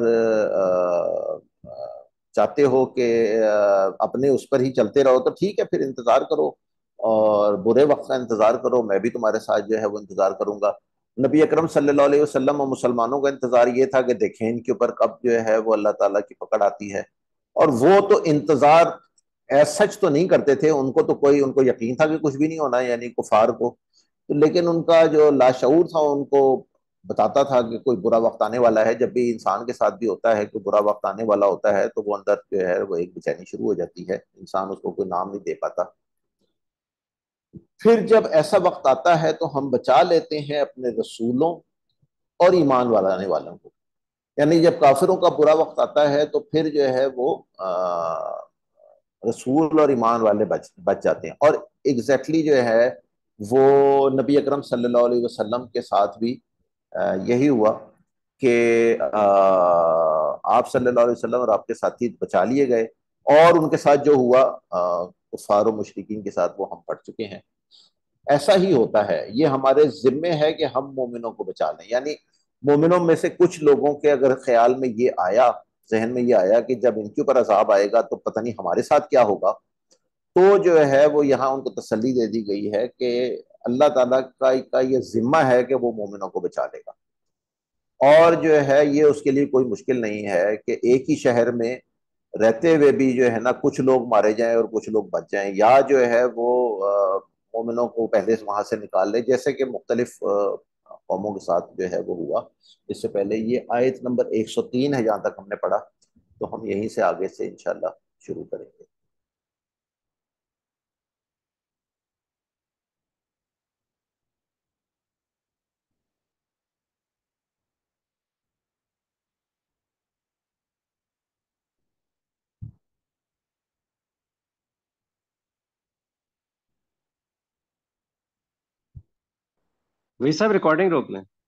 چاہتے ہو کہ اپنے اس پر ہی چلتے رہو تو ٹھیک ہے، پھر انتظار کرو اور برے وقت کا انتظار کرو، میں بھی تمہارے ساتھ جو ہے وہ انتظار کروں گا. نبی اکرم صلی اللہ علیہ وسلم اور مسلمانوں کا انتظار یہ تھا کہ دیکھیں ان کے اوپر کب جو ہے وہ اللہ تعالیٰ کی پکڑ آتی ہے. اور وہ تو انتظار ایز سچ تو نہیں کرتے تھے، ان کو تو کوئی ان کو یقین تھا کہ کچھ بھی نہیں ہونا، یعنی کفار کو. لیکن ان کا جو لاشعور تھا ان کو بتاتا تھا کہ کوئی برا وقت آنے والا ہے. جب بھی انسان کے ساتھ بھی ہوتا ہے کہ برا وقت آنے والا ہوتا ہے تو وہ اندر جو ہے وہ ایک بے چینی شروع ہو جاتی ہے، انسان اس کو کوئی نام نہیں دے پاتا. پھر جب ایسا وقت آتا ہے تو ہم بچا لیتے ہیں اپنے رسولوں اور ایمان والانے والوں کو. یعنی جب کافروں کا برا وقت آتا ہے تو پھر جو ہے وہ رسول اور ایمان والے بچ بچ جاتے ہیں. اور ایگزیکٹلی جو ہے وہ نبی اکرم صلی اللہ علیہ وسلم کے ساتھ بھی یہی ہوا کہ آپ صلی اللہ علیہ وسلم اور آپ کے ساتھی بچا لیے گئے، اور ان کے ساتھ جو ہوا کفار و مشرکین کے ساتھ وہ ہم پڑھ چکے ہیں. ایسا ہی ہوتا ہے، یہ ہمارے ذمے ہے کہ ہم مومنوں کو بچا لیں. یعنی مومنوں میں سے کچھ لوگوں کے اگر خیال میں یہ آیا، ذہن میں یہ آیا کہ جب ان کے اوپر عذاب آئے گا تو پتہ نہیں ہمارے ساتھ کیا ہوگا، تو جو ہے وہ یہاں ان کو تسلی دے دی گئی ہے کہ اللہ تعالیٰ کا کا یہ ذمہ ہے کہ وہ مومنوں کو بچا لے گا. اور جو ہے یہ اس کے لیے کوئی مشکل نہیں ہے کہ ایک ہی شہر میں رہتے ہوئے بھی جو ہے نا کچھ لوگ مارے جائیں اور کچھ لوگ بچ جائیں، یا جو ہے وہ مومنوں کو پہلے سے وہاں سے نکال لے، جیسے کہ مختلف قوموں کے ساتھ جو ہے وہ ہوا. اس سے پہلے یہ آیت نمبر ایک سو تین ہے جہاں تک ہم نے پڑھا، تو ہم یہیں سے آگے سے انشاءاللہ شروع کریں گے. وہی صاحب ریکارڈنگ روک لیں.